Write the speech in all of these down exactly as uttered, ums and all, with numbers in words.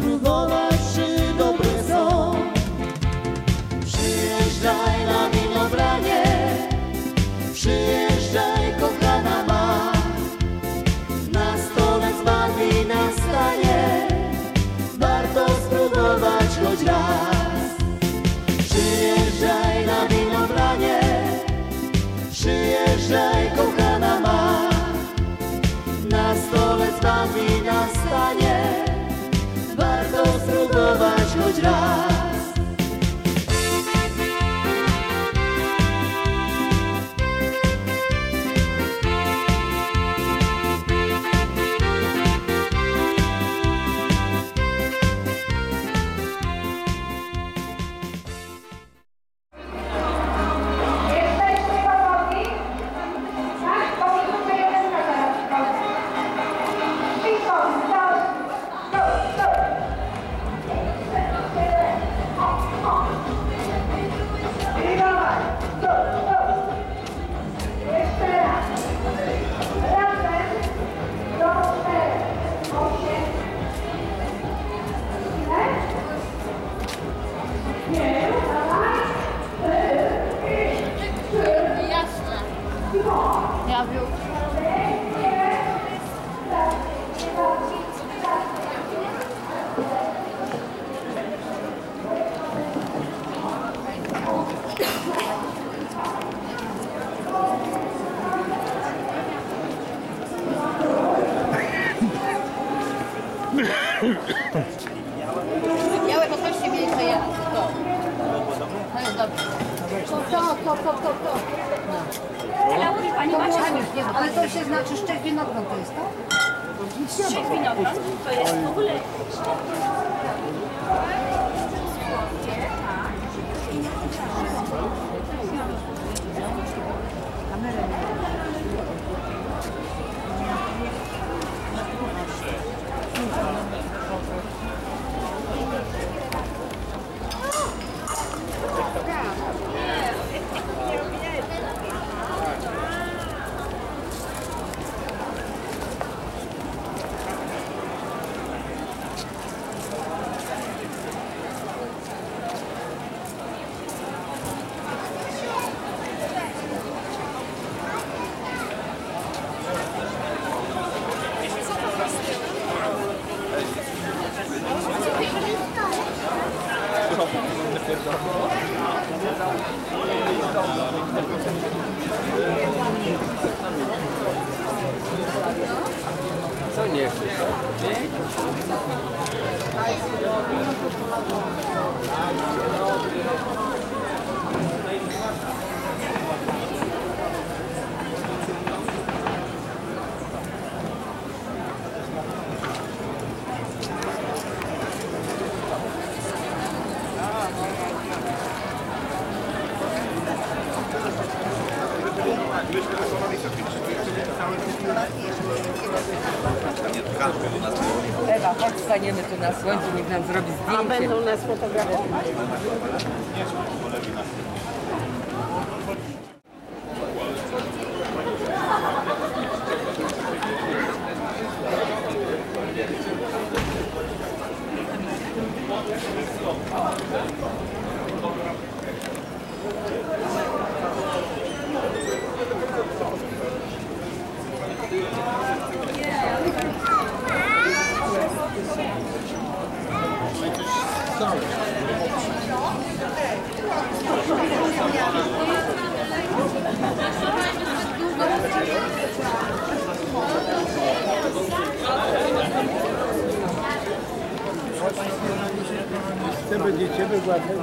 spróbować, czy dobre są. Przyjeżdżaj na winobranie, przyjeżdżaj kochana ma. Na stole smak wina stanie, warto spróbować choć raz. Przyjeżdżaj na winobranie, przyjeżdżaj kochana ma. Na stole smak wina stanie, warto spróbować choć raz. Ja wiem. Białe poproście mieli to ja. To. To jest dobrze. To, to, to, to, to. Pani Maciej, Ale to się znaczy szczep winogron to jest, tak? Szczep winogron to jest w ogóle... Co nie chcesz? Ewa, chodź staniemy tu na słońcu, niech nam zrobi zdjęcie. A będą nas fotografować? Te będziecie wygładzać.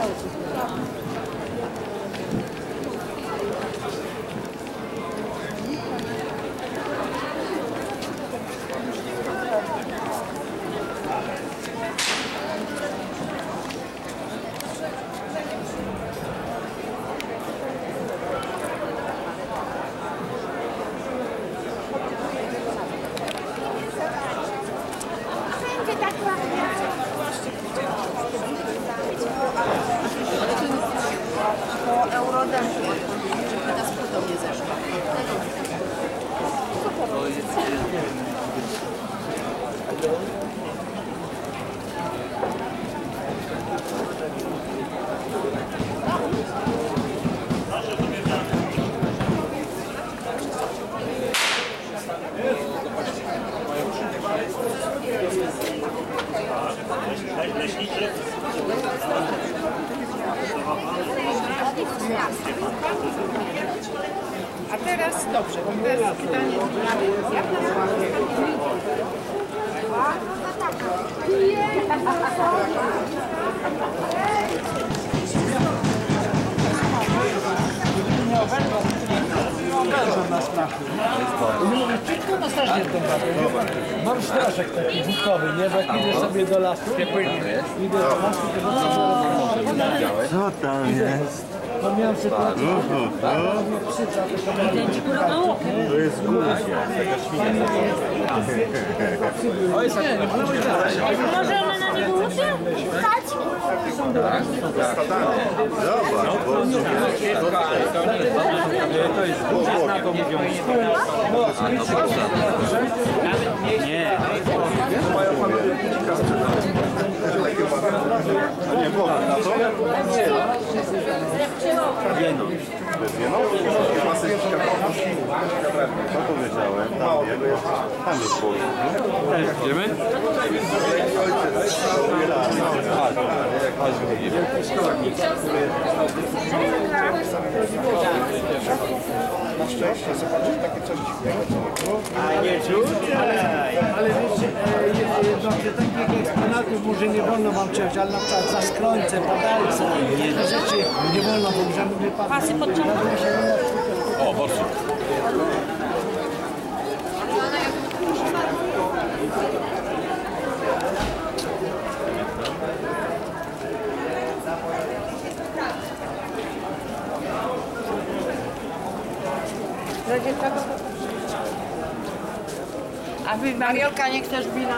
Wszędzie tak ładnie. A teraz dobrze, teraz pytanie. Jak Mam straszek taki wódkowy, nie? Bo jak idę sobie do lasu, idę do lasu, to Co tam jest? to miałem sytuację, To jest guzia, taka świnia. Może ona na niego łapie? Zobacz, bo to jest guzia. Nie. A nie, Boga, na to? Wieno. Wieno? Co powiedziałem? Tam jest, tam jest połowę. Idziemy? Na szczęście zobaczyć takie coś dziwnego. A nie rzucaj! Ale wiecie, e, jedno, takich eksponatów może nie wolno wam czegoś, ale na przykład za skrońce, padalce, te rzeczy nie wolno, bo możemy wypadać. Pasy podciągnąć? O, borsuk. A wy, Mariolka, nie chcesz wina?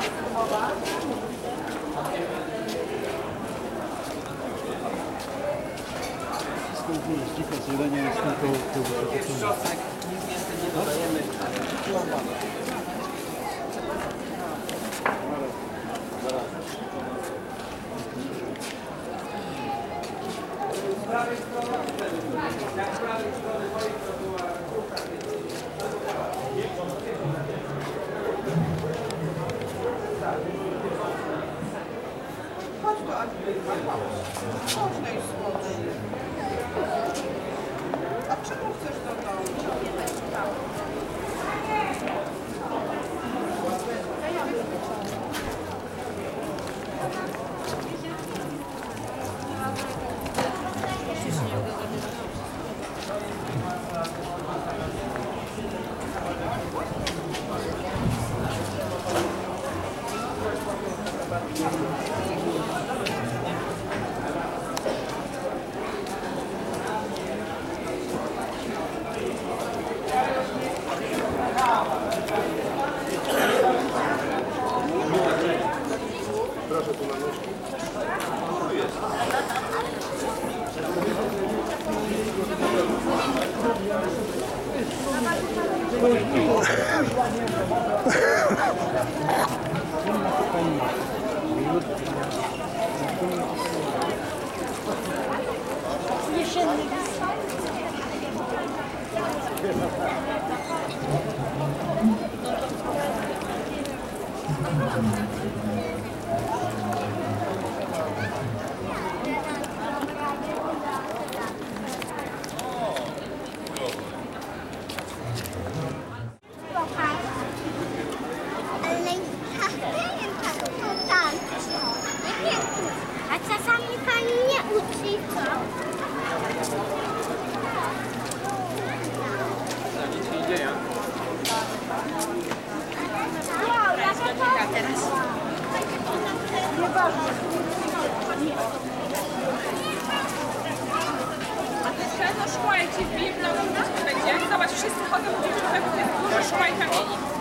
A czasami pani nie uczy, co? Wow, jaka to... teraz. No szkła, jak ci wbiję w nogi, będzie. Zobacz, wszyscy chodzą, gdzie to jest dużo szkła i kamieni.